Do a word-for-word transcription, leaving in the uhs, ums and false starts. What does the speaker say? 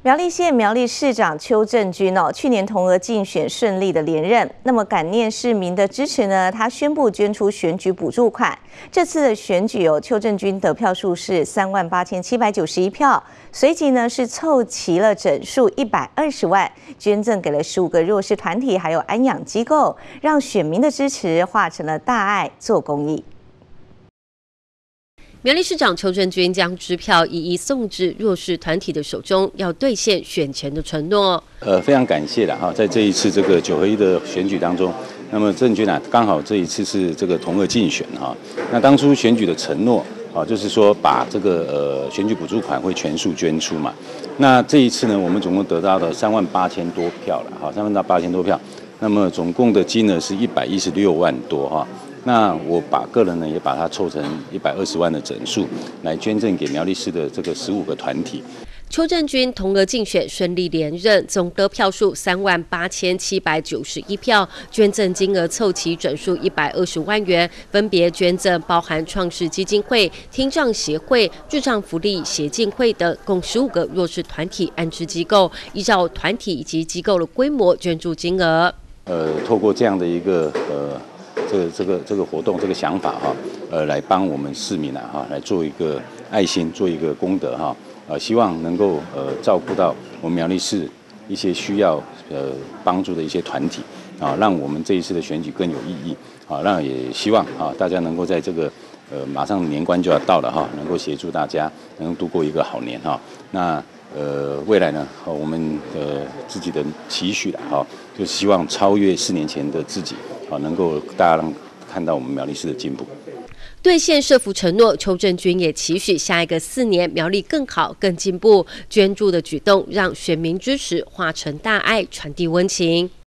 苗栗县苗栗市长邱正军哦，去年同额竞选顺利的连任。那么感念市民的支持呢，他宣布捐出选举补助款。这次的选举哦，邱正军得票数是三万八千七百九十一票，随即呢是凑齐了整数一百二十万，捐赠给了十五个弱势团体还有安养机构，让选民的支持化成了大爱做公益。 苗栗市长邱正军将支票一一送至弱势团体的手中，要兑现选前的承诺。 呃，非常感谢了哈，在这一次这个九合一的选举当中，那么正军啊，刚好这一次是这个同额竞选哈。那当初选举的承诺啊，就是说把这个呃选举补助款会全数捐出嘛。那这一次呢，我们总共得到了三万八千多票了哈，三万到八千多票。那么总共的金额是一百一十六万多哈。 那我把个人呢也把它凑成一百二十万的整数，来捐赠给苗栗市的这个十五个团体。 邱正军同额竞选顺利连任，总得票数三万八千七百九十一票，捐赠金额凑齐整数一百二十万元，分别捐赠包含创世基金会、听障协会、智障福利协进会等共十五个弱势团体安置机构，依照团体以及机构的规模捐助金额。呃， 透过这样的一个呃。 这个这个这个活动，这个想法哈，呃，来帮我们市民啊哈，来做一个爱心，做一个功德哈，呃，希望能够呃照顾到我们苗栗市一些需要呃帮助的一些团体啊，让我们这一次的选举更有意义啊，让也希望啊大家能够在这个呃马上年关就要到了哈，能够协助大家能够度过一个好年哈。那呃未来呢，我们呃自己的期许了哈，就希望超越四年前的自己。 好，能够大家让看到我们苗栗市的进步， 兑现社福承诺。邱正军也期许下一个四年苗栗更好、更进步。捐助的举动让选民支持化成大爱，传递温情。